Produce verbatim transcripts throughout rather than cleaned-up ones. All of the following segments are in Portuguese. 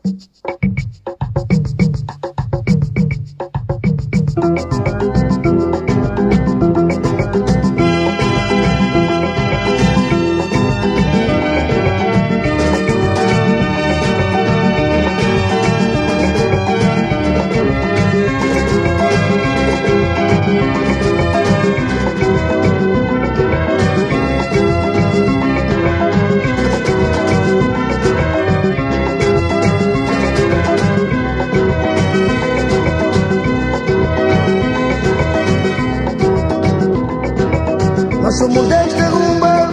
Nós somos desta rumba,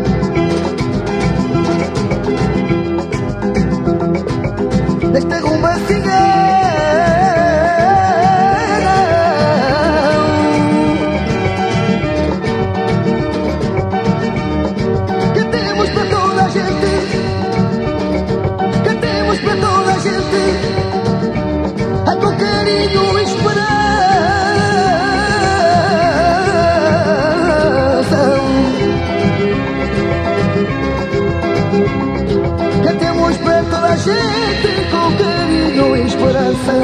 desta rumba cigana, que temos para toda a gente, que temos para toda a gente, é com carinho e esperança. A gente com carinho e esperança,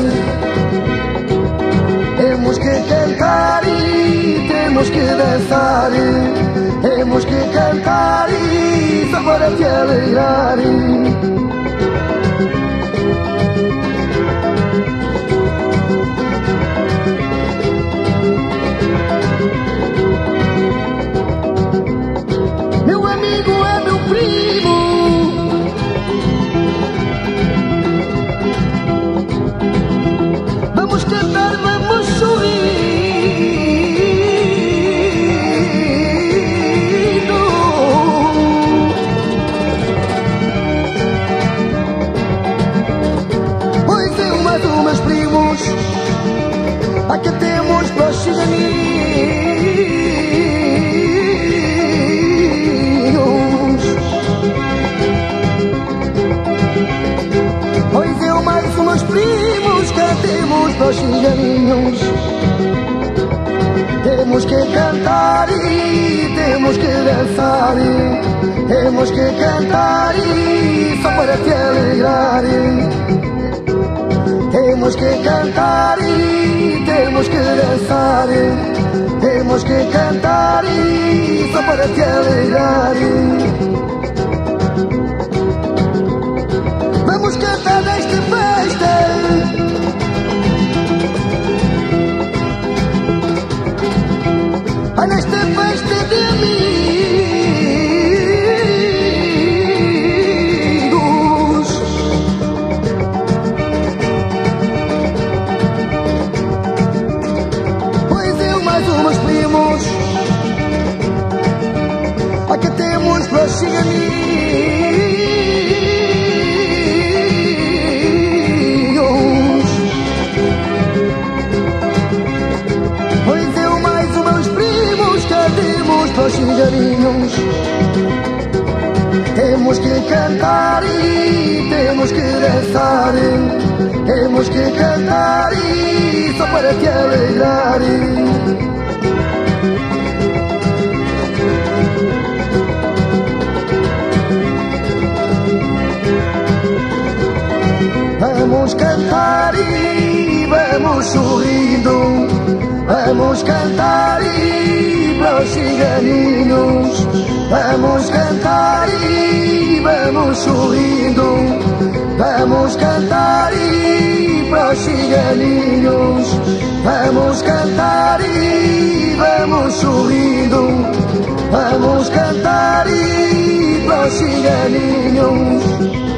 temos que cantar e temos que dançar, temos que cantar e só para te alegrar. Meu amigo é meu primo, vamos cantar, vamos sorrindo. Pois eu mais os meus primos, aqui temos para os ciganinhos. Pois eu mais os meus primos, cantemos para os ciganinhos. Temos que cantar e temos que dançar, temos que cantar e só para te alegrar. Temos que cantar e temos que dançar, temos que cantar e só para te alegrar. Vamos cantar nesta festa, nesta festa de amigos. Pois eu mais os meus primos, aqui temos para os ciganinhos. Pois eu mais os meus primos, cantemos para os ciganinhos. Temos que cantar e temos que dançar, temos que cantar e só para te alegrar. Vamos cantar e vamos sorrindo, vamos cantar e para os ciganinhos. Vamos cantar e vamos sorrindo, vamos cantar e para os ciganinhos. Vamos cantar e vamos sorrindo, vamos cantar e para os ciganinhos.